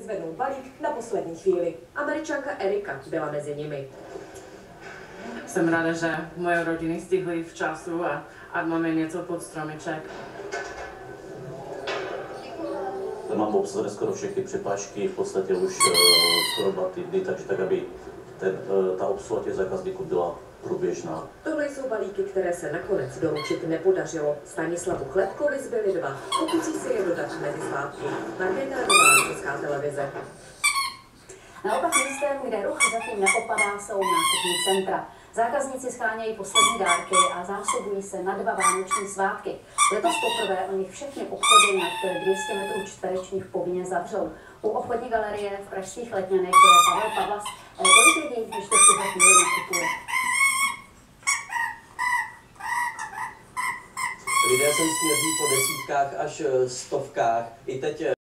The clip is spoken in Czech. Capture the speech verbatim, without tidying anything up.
zvednout balík na poslední chvíli. Američanka Erika byla mezi nimi. Jsem ráda, že moje rodiny stihly v času a, a máme něco pod stromeček. Mám obsazené skoro všechny přepážky, v podstatě už uh, skoro dva týdny, takže tak, aby ten, uh, ta obsluha těch zákazníků byla průběžná. Tohle jsou balíky, které se nakonec doručit nepodařilo. Stanislavu Chlebkovi zbyly dva, pokusí si je dodat mezi svátky. Markéta Nová, Česká televize. Naopak místem, kde ruch zatím neopadá, jsou nákupní centra. Zákazníci schánějí poslední dárky a zásobují se na dva vánoční svátky. Letos poprvé o nich všechny obchody nad dvě stě metrů čtverečních povinně zavřou. U obchodní galerie v pražských Letňanech je Pavel Pavlas. Kolik lidí ještě v tuhle chvíli nakupuje? Lidé sem směří po desítkách až stovkách. I teď